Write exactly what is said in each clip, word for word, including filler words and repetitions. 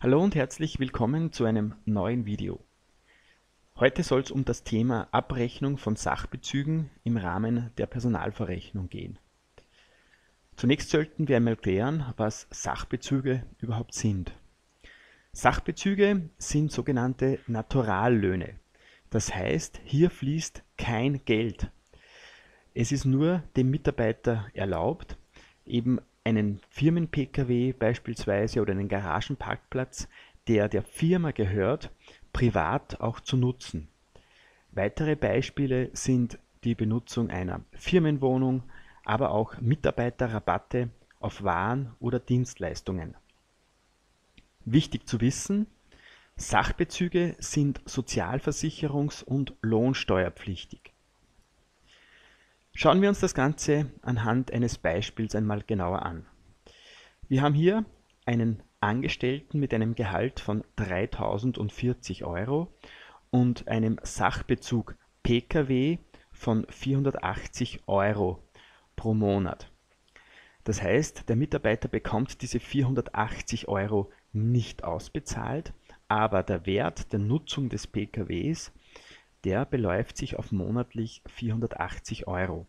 Hallo und herzlich willkommen zu einem neuen Video. Heute soll es um das Thema Abrechnung von Sachbezügen im Rahmen der Personalverrechnung gehen. Zunächst sollten wir einmal klären, was Sachbezüge überhaupt sind. Sachbezüge sind sogenannte Naturallöhne. Das heißt, hier fließt kein Geld. Es ist nur dem Mitarbeiter erlaubt, eben einen Firmen-Pkw beispielsweise oder einen Garagenparkplatz, der der Firma gehört, privat auch zu nutzen. Weitere Beispiele sind die Benutzung einer Firmenwohnung, aber auch Mitarbeiterrabatte auf Waren oder Dienstleistungen. Wichtig zu wissen: Sachbezüge sind sozialversicherungs- und lohnsteuerpflichtig. Schauen wir uns das Ganze anhand eines Beispiels einmal genauer an. Wir haben hier einen Angestellten mit einem Gehalt von dreitausendvierzig Euro und einem Sachbezug Pkw von vierhundertachtzig Euro pro Monat. Das heißt, der Mitarbeiter bekommt diese vierhundertachtzig Euro nicht ausbezahlt, aber der Wert der Nutzung des Pkws, der beläuft sich auf monatlich vierhundertachtzig Euro.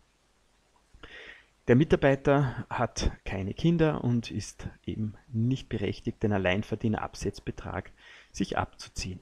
Der Mitarbeiter hat keine Kinder und ist eben nicht berechtigt, den Alleinverdienerabsetzbetrag sich abzuziehen.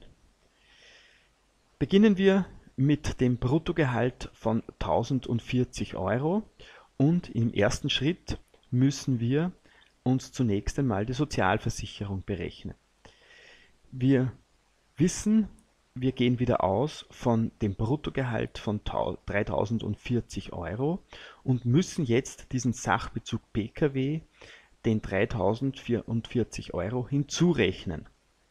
Beginnen wir mit dem Bruttogehalt von tausendvierzig Euro und im ersten Schritt müssen wir uns zunächst einmal die Sozialversicherung berechnen. Wir wissen, wir gehen wieder aus von dem Bruttogehalt von dreitausendvierzig Euro und müssen jetzt diesen Sachbezug Pkw, den dreitausendvierzig Euro, hinzurechnen.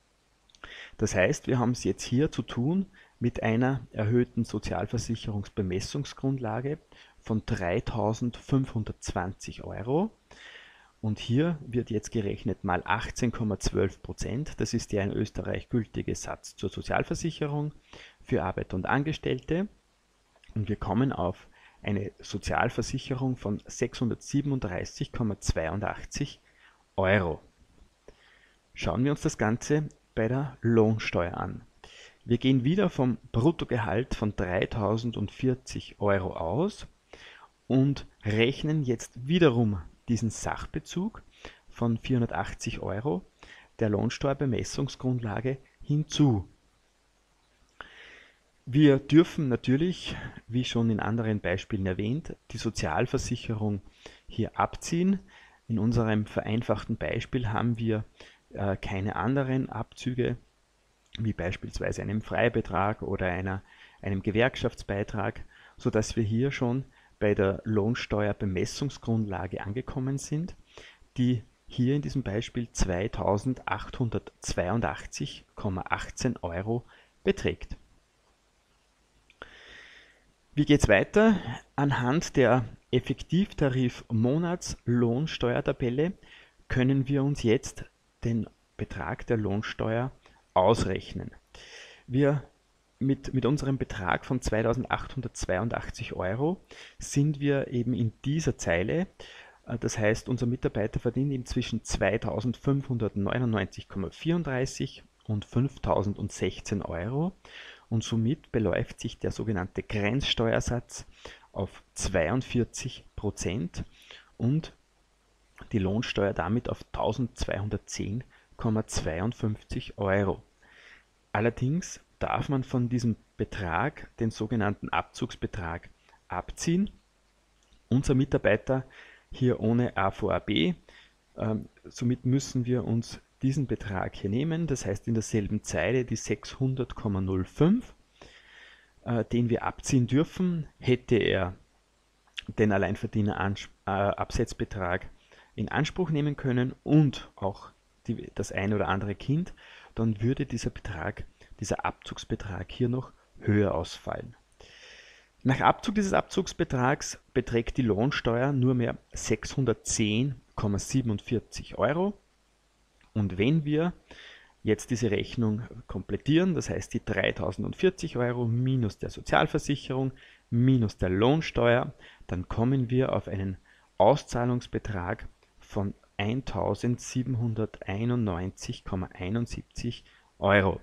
Das heißt, wir haben es jetzt hier zu tun mit einer erhöhten Sozialversicherungsbemessungsgrundlage von dreitausendfünfhundertzwanzig Euro. Und hier wird jetzt gerechnet mal achtzehn Komma zwölf Prozent. Das ist der in Österreich gültige Satz zur Sozialversicherung für Arbeiter und Angestellte. Und wir kommen auf eine Sozialversicherung von sechshundertsiebenunddreißig Komma zweiundachtzig Euro. Schauen wir uns das Ganze bei der Lohnsteuer an. Wir gehen wieder vom Bruttogehalt von dreitausendvierzig Euro aus und rechnen jetzt wiederum diesen Sachbezug von vierhundertachtzig Euro der Lohnsteuerbemessungsgrundlage hinzu. Wir dürfen natürlich, wie schon in anderen Beispielen erwähnt, die Sozialversicherung hier abziehen. In unserem vereinfachten Beispiel haben wir äh, keine anderen Abzüge, wie beispielsweise einem Freibetrag oder einer, einem Gewerkschaftsbeitrag, sodass wir hier schon bei der Lohnsteuerbemessungsgrundlage angekommen sind, die hier in diesem Beispiel zweitausendachthundertzweiundachtzig Komma achtzehn Euro beträgt. Wie geht es weiter? Anhand der Effektivtarif-Monatslohnsteuertabelle können wir uns jetzt den Betrag der Lohnsteuer ausrechnen. Wir Mit, mit unserem Betrag von zweitausendachthundertzweiundachtzig Euro sind wir eben in dieser Zeile. Das heißt, unser Mitarbeiter verdient eben zwischen zweitausendfünfhundertneunundneunzig Komma vierunddreißig und fünftausendsechzehn Euro und somit beläuft sich der sogenannte Grenzsteuersatz auf zweiundvierzig Prozent und die Lohnsteuer damit auf eintausendzweihundertzehn Komma zweiundfünfzig Euro. Allerdings darf man von diesem Betrag den sogenannten Abzugsbetrag abziehen. Unser Mitarbeiter hier ohne A V A B, ähm, somit müssen wir uns diesen Betrag hier nehmen, das heißt in derselben Zeile die sechshundert Komma null fünf, äh, den wir abziehen dürfen. Hätte er den Alleinverdienerabsetzbetrag in Anspruch nehmen können und auch die, das ein oder andere Kind, dann würde dieser Betrag dieser Abzugsbetrag hier noch höher ausfallen. Nach Abzug dieses Abzugsbetrags beträgt die Lohnsteuer nur mehr sechshundertzehn Komma siebenundvierzig Euro. Und wenn wir jetzt diese Rechnung komplettieren, das heißt die dreitausendvierzig Euro minus der Sozialversicherung minus der Lohnsteuer, dann kommen wir auf einen Auszahlungsbetrag von eintausendsiebenhunderteinundneunzig Komma einundsiebzig Euro.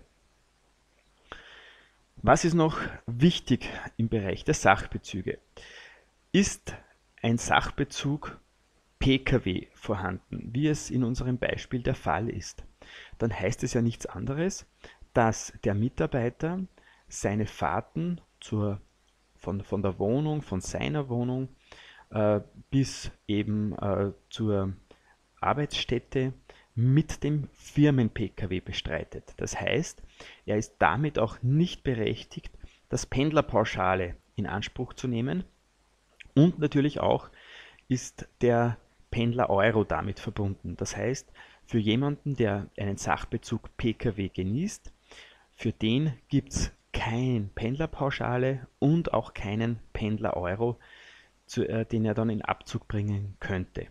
Was ist noch wichtig im Bereich der Sachbezüge? Ist ein Sachbezug P K W vorhanden, wie es in unserem Beispiel der Fall ist, dann heißt es ja nichts anderes, dass der Mitarbeiter seine Fahrten zur, von, von der Wohnung, von seiner Wohnung äh, bis eben äh, zur Arbeitsstätte mit dem Firmen-P K W bestreitet. Das heißt, er ist damit auch nicht berechtigt, das Pendlerpauschale in Anspruch zu nehmen, und natürlich auch ist der Pendler-Euro damit verbunden. Das heißt, für jemanden, der einen Sachbezug P K W genießt, für den gibt es keine Pendlerpauschale und auch keinen Pendler-Euro, den er dann in Abzug bringen könnte.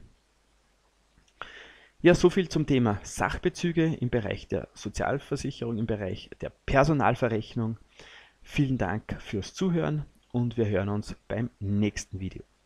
Ja, soviel zum Thema Sachbezüge im Bereich der Sozialversicherung, im Bereich der Personalverrechnung. Vielen Dank fürs Zuhören und wir hören uns beim nächsten Video.